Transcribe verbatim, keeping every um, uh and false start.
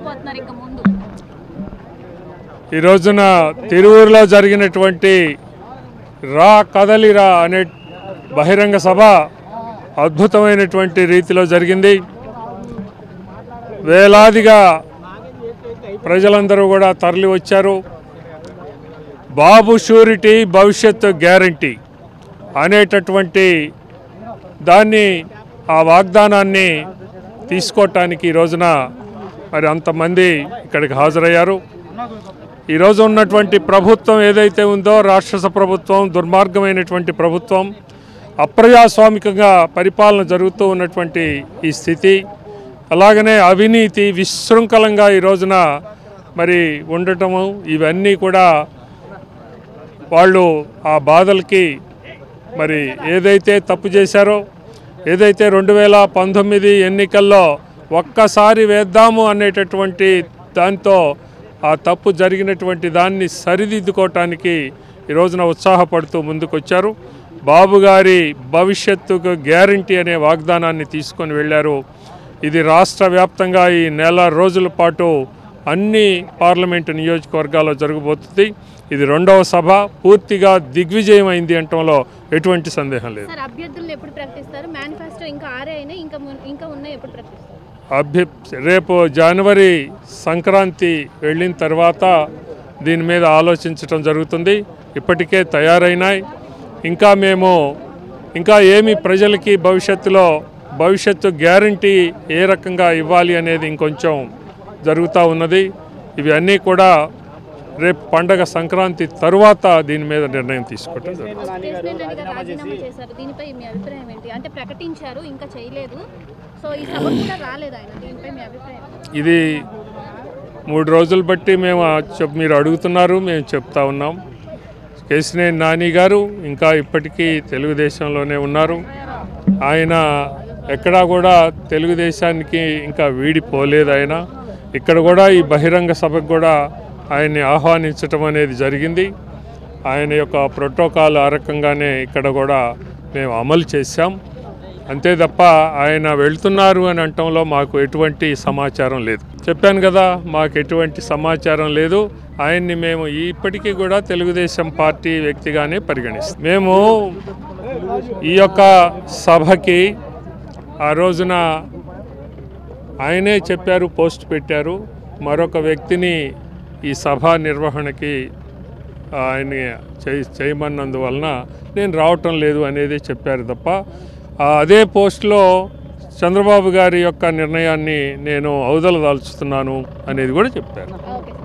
తీసుకోబోతున్నారు ఇంకా ముందు? ఈ రోజున తిరువూరులో జరిగినటువంటి రా కదలిరా అనే బహిరంగ సభ అద్భుతమైనటువంటి రీతిలో జరిగింది. వేలాదిగా ప్రజలందరూ కూడా తరలి వచ్చారు. బాబు షూరిటీ భవిష్యత్తు గ్యారంటీ అనేటటువంటి దాన్ని, ఆ వాగ్దానాన్ని తీసుకోవటానికి ఈ రోజున మరి అంతమంది ఇక్కడికి హాజరయ్యారు. ఈరోజు ఉన్నటువంటి ప్రభుత్వం ఏదైతే ఉందో, రాక్షస ప్రభుత్వం, దుర్మార్గమైనటువంటి ప్రభుత్వం, అప్రజాస్వామికంగా పరిపాలన జరుగుతూ ఉన్నటువంటి ఈ స్థితి, అలాగనే అవినీతి విశృంఖలంగా ఈ రోజున మరి ఉండటము, ఇవన్నీ కూడా వాళ్ళు ఆ బాధలకి మరి ఏదైతే తప్పు చేశారో, ఏదైతే రెండు వేల పంతొమ్మిది ఎన్నికల్లో ఒక్కసారి వేద్దాము అనేటటువంటి దాంతో ఆ తప్పు జరిగినటువంటి దాన్ని సరిదిద్దుకోవటానికి ఈ రోజున ఉత్సాహపడుతూ ముందుకొచ్చారు. బాబు గారి భవిష్యత్తుకు గ్యారంటీ అనే వాగ్దానాన్ని తీసుకొని వెళ్ళారు. ఇది రాష్ట్ర వ్యాప్తంగా ఈ నెల రోజుల పాటు అన్ని పార్లమెంటు నియోజకవర్గాల్లో జరగబోతుంది. ఇది రెండవ సభ, పూర్తిగా దిగ్విజయం అయింది అనటంలో ఎటువంటి సందేహం లేదు. అభ్యర్థులను ఎప్పుడు ప్రకటిస్తారు? మేనిఫెస్టో ఇంకా ఆరే అయినా ఇంకా ఇంకా ఉన్నాయి, ఎప్పుడు ప్రకటిస్తారు? అభ్య రేపు జనవరి సంక్రాంతి వెళ్ళిన తర్వాత దీని మీద ఆలోచించడం జరుగుతుంది. ఇప్పటికే తయారైనాయి. ఇంకా మేము ఇంకా ఏమి ప్రజలకి భవిష్యత్తులో భవిష్యత్తు గ్యారంటీ ఏ రకంగా ఇవ్వాలి అనేది ఇంకొంచెం జరుగుతూ ఉన్నది. ఇవి అన్నీ కూడా రేపు పండగ సంక్రాంతి తరువాత దీని మీద నిర్ణయం తీసుకోవటం జరుగుతుంది. ఇది మూడు రోజులు బట్టి మేము మీరు అడుగుతున్నారు, మేము చెప్తా ఉన్నాం. కేశినేని నాని గారు ఇంకా ఇప్పటికీ తెలుగుదేశంలోనే ఉన్నారు. ఆయన ఎక్కడా కూడా తెలుగుదేశానికి ఇంకా వీడిపోలేదు. ఆయన ఇక్కడ కూడా ఈ బహిరంగ సభకు కూడా ఆయన్ని ఆహ్వానించటం అనేది జరిగింది. ఆయన యొక్క ప్రోటోకాల్ ఆ రకంగానే ఇక్కడ కూడా మేము అమలు చేశాం. అంతే తప్ప ఆయన వెళ్తున్నారు అని అనటంలో మాకు ఎటువంటి సమాచారం లేదు. చెప్పాను కదా, మాకు ఎటువంటి సమాచారం లేదు. ఆయన్ని మేము ఇప్పటికీ కూడా తెలుగుదేశం పార్టీ వ్యక్తిగానే పరిగణిస్తాం. మేము ఈ యొక్క సభకి ఆ రోజున ఆయనే చెప్పారు, పోస్ట్ పెట్టారు, మరొక వ్యక్తిని ఈ సభ నిర్వహణకి ఆయన చేయమన్నందువలన నేను రావటం లేదు అనేది చెప్పారు తప్ప, అదే పోస్ట్లో చంద్రబాబు గారి యొక్క నిర్ణయాన్ని నేను అవదలదాల్చుతున్నాను అనేది కూడా చెప్పారు.